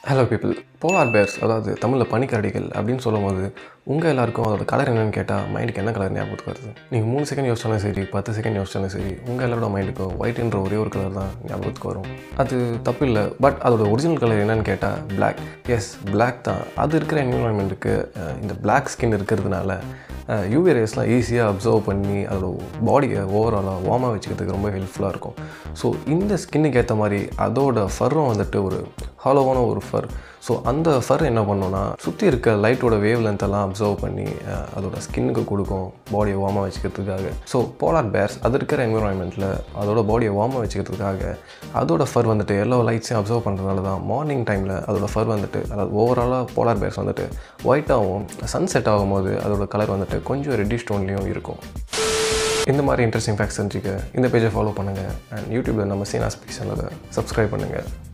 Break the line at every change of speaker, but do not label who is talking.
Hello people. Polar purse, அதாவது தமிழில் பனிக்கரடிகள் அப்படின்னு சொல்லும்போது உங்கள் எல்லாருக்கும் அதோட கலர் என்னென்னு கேட்டால் மைண்டுக்கு என்ன கலர் ஞாபகத்துக்கு வருது? நீங்கள் 3 செகண்ட் யோசிச்சாலும் சரி, 10 செகண்ட் யோசிச்சாலும் சரி, உங்கள் எல்லாரோட மைண்டுக்கும் ஒயிட்ன்ற ஒரே ஒரு கலர் தான் ஞாபகத்துக்கு வரும். அது தப்பு இல்லை, பட் அதோட ஒரிஜினல் கலர் என்னென்னு கேட்டால் பிளாக். எஸ், பிளாக் தான். அது இருக்கிற என்விரான்மெண்ட்டுக்கு இந்த பிளாக் ஸ்கின் இருக்கிறதுனால யூவி ரேஸ்லாம் ஈஸியாக அப்சர்வ் பண்ணி அதோட பாடியை ஓவராலாக வார்மாக வச்சுக்கிறதுக்கு ரொம்ப ஹெல்ப்ஃபுல்லாக இருக்கும். ஸோ இந்த ஸ்கின்னுக்கு ஏற்ற மாதிரி அதோட ஃபர்ரும் வந்துட்டு ஒரு ஹாலோவான ஒரு ஃபர். ஸோ அந்த ஃபர் என்ன பண்ணோன்னா சுற்றி இருக்க லைட்டோட வேவ் லென்த்தெல்லாம் அப்சர்வ் பண்ணி அதோட ஸ்கின்னுக்கு கொடுக்கும் பாடியை வார்மாக வச்சுக்கிறதுக்காக. ஸோ போலார் பேர்ஸ் அது இருக்கிற என்விரான்மெண்ட்டில் அதோட பாடியை வார்மாக வச்சுக்கிறதுக்காக அதோட ஃபர் வந்துட்டு எல்லா லைட்ஸையும் அப்சர்வ் பண்ணுறதுனால தான் மார்னிங் டைமில் அதோட ஃபர் வந்துட்டு, அதாவது ஓவராலாக போலார் பேர்ஸ் வந்துட்டு ஒயிட்டாகவும், சன்செட் ஆகும்போது அதோட கலர் வந்துட்டு கொஞ்சம் ரெட்டிஷ் டோன்லேயும் இருக்கும். இந்த மாதிரி இன்ட்ரெஸ்டிங் ஃபேக்ட்ஸ் தெரிஞ்சுக்க இந்த பேஜை ஃபாலோ பண்ணுங்கள். அண்ட் யூடியூப்பில் நம்ம CNR சேனலை சப்ஸ்கிரைப் பண்ணுங்கள்.